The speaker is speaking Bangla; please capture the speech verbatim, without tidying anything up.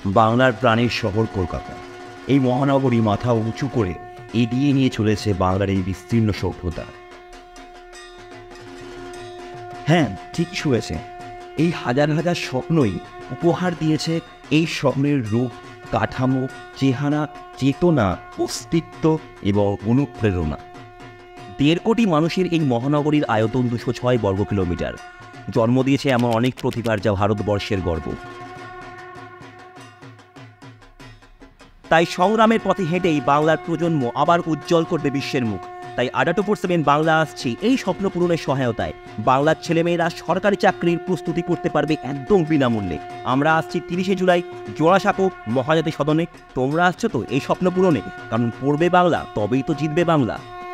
বাংলার প্রাণের শহর কলকাতা। এই মহানগরী মাথা উঁচু করে এগিয়ে নিয়ে চলেছে বাংলার এই বিস্তীর্ণ সভ্যতা। হ্যাঁ, ঠিক শুনেছে, এই হাজার হাজার স্বপ্নই উপহার দিয়েছে এই স্বপ্নের রূপ, কাঠামো, চেহারা, চেতনা, অস্তিত্ব এবং অনুপ্রেরণা। দেড় কোটি মানুষের এই মহানগরীর আয়তন দুশো ছয় বর্গ কিলোমিটার, জন্ম দিয়েছে এমন অনেক প্রতিভার, যা ভারতবর্ষের গর্ব। তাই সংগ্রামের পথে হেঁটেই বাংলার প্রজন্ম আবার উজ্জ্বল করবে বিশ্বের মুখ। তাই আড্ডা টু ফোর সেভেন বাংলা আসছে এই স্বপ্ন পূরণের সহায়তায়। বাংলার ছেলেমেয়েরা সরকারি চাকরির প্রস্তুতি করতে পারবে একদম বিনামূল্যে। আমরা আসছি তিরিশে জুলাই জোড়াসাঁকো মহাজাতি সদনে। তোমরা আসছো তো এই স্বপ্ন পূরণে, কারণ পড়বে বাংলা তবেই তো জিতবে বাংলা।